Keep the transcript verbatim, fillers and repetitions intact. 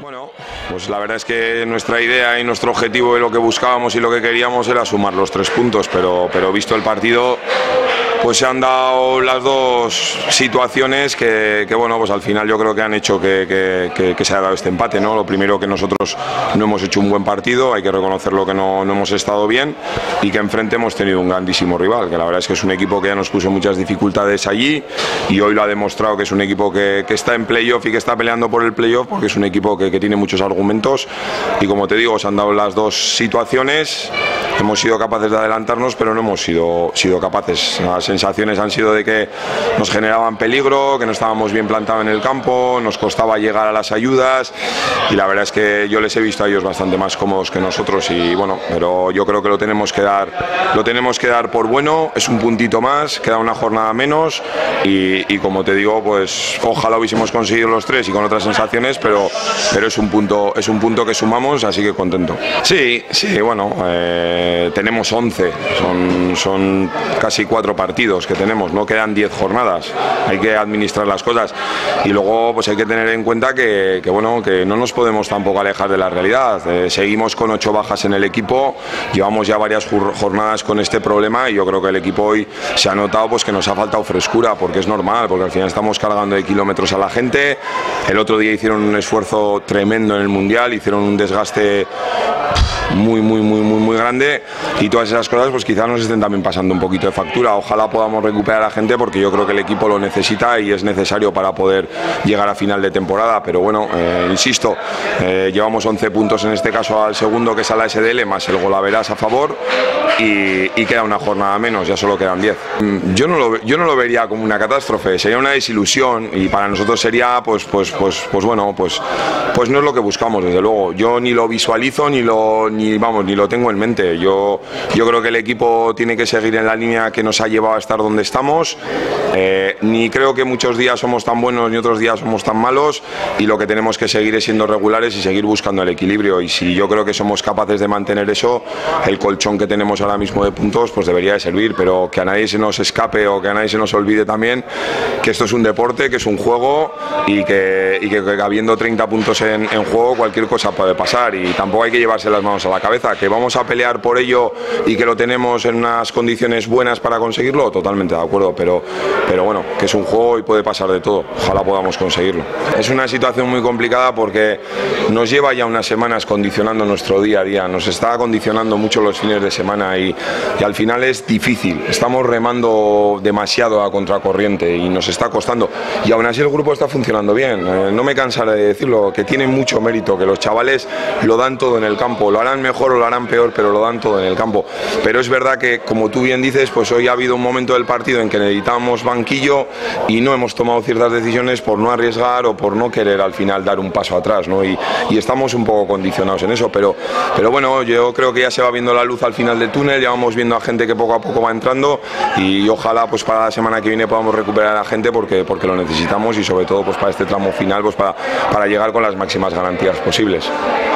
Bueno, pues la verdad es que nuestra idea y nuestro objetivo y lo que buscábamos y lo que queríamos era sumar los tres puntos, pero, pero visto el partido, pues se han dado las dos situaciones que, que bueno, pues al final yo creo que han hecho que, que, que, que se haya dado este empate, ¿no? Lo primero, que nosotros no hemos hecho un buen partido, hay que reconocerlo, que no, no hemos estado bien, y que enfrente hemos tenido un grandísimo rival, que la verdad es que es un equipo que ya nos puso muchas dificultades allí y hoy lo ha demostrado, que es un equipo que, que está en playoff y que está peleando por el playoff, porque es un equipo que, que tiene muchos argumentos y, como te digo, se han dado las dos situaciones. Hemos sido capaces de adelantarnos, pero no hemos sido, sido capaces. Las sensaciones han sido de que nos generaban peligro, que no estábamos bien plantados en el campo, nos costaba llegar a las ayudas, y la verdad es que yo les he visto a ellos bastante más cómodos que nosotros, y bueno, pero yo creo que lo tenemos que dar, lo tenemos que dar por bueno. Es un puntito más, queda una jornada menos, y, y como te digo, pues ojalá hubiésemos conseguido los tres y con otras sensaciones, pero, pero es un punto, es un punto que sumamos, así que contento. Sí, sí, bueno, eh, tenemos once, son, son casi cuatro partidos que tenemos, no quedan diez jornadas, hay que administrar las cosas, y luego pues hay que tener en cuenta que, que bueno, que no nos podemos tampoco alejar de la realidad. Eh, seguimos con ocho bajas en el equipo, llevamos ya varias jornadas con este problema, y yo creo que el equipo hoy se ha notado pues que nos ha faltado frescura, porque es normal, porque al final estamos cargando de kilómetros a la gente. El otro día hicieron un esfuerzo tremendo en el Mundial, hicieron un desgaste muy muy muy muy muy grande, y todas esas cosas pues quizás nos estén también pasando un poquito de factura. Ojalá podamos recuperar a la gente, porque yo creo que el equipo lo necesita y es necesario para poder llegar a final de temporada, pero bueno, eh, insisto, eh, llevamos once puntos en este caso al segundo, que es a la S D L, más el Golaveras a favor, y, y queda una jornada menos, ya solo quedan diez. Yo no lo, yo no lo vería como una catástrofe, sería una desilusión, y para nosotros sería pues pues pues pues bueno, pues pues no es lo que buscamos, desde luego. Yo ni lo visualizo ni lo ni vamos ni lo tengo en mente. Yo yo creo que el equipo tiene que seguir en la línea que nos ha llevado a estar donde estamos. Eh, ni creo que muchos días somos tan buenos ni otros días somos tan malos, y lo que tenemos que seguir es siendo regulares y seguir buscando el equilibrio, y si yo creo que somos capaces de mantener eso, el colchón que tenemos ahora mismo de puntos pues debería de servir, pero que a nadie se nos escape o que a nadie se nos olvide también que esto es un deporte, que es un juego, y que, y que, que habiendo treinta puntos en, en juego cualquier cosa puede pasar, y tampoco hay que llevarse las manos a la cabeza. Que vamos a pelear por ello y que lo tenemos en unas condiciones buenas para conseguirlo, totalmente de acuerdo, pero, pero bueno, que es un juego y puede pasar de todo, ojalá podamos conseguirlo. Es una situación muy complicada porque nos lleva ya unas semanas condicionando nuestro día a día, nos está condicionando mucho los fines de semana, y, y al final es difícil, estamos remando demasiado a contracorriente y nos está costando, y aún así el grupo está funcionando bien. Eh, no me cansaré de decirlo, que tiene mucho mérito, que los chavales lo dan todo en el campo, lo harán mejor o lo harán peor, pero lo dan todo en el campo. Pero es verdad que, como tú bien dices, pues hoy ha habido un momento del partido en que necesitábamos banquillo y no hemos tomado ciertas decisiones por no arriesgar o por no querer al final dar un paso atrás, ¿no? Y, y estamos un poco condicionados en eso, pero, pero bueno, yo creo que ya se va viendo la luz al final del túnel, ya vamos viendo a gente que poco a poco va entrando, y ojalá pues para la semana que viene podamos recuperar a la gente, porque, porque lo necesitamos, y sobre todo pues para este tramo final pues para, para llegar con las máximas garantías posibles.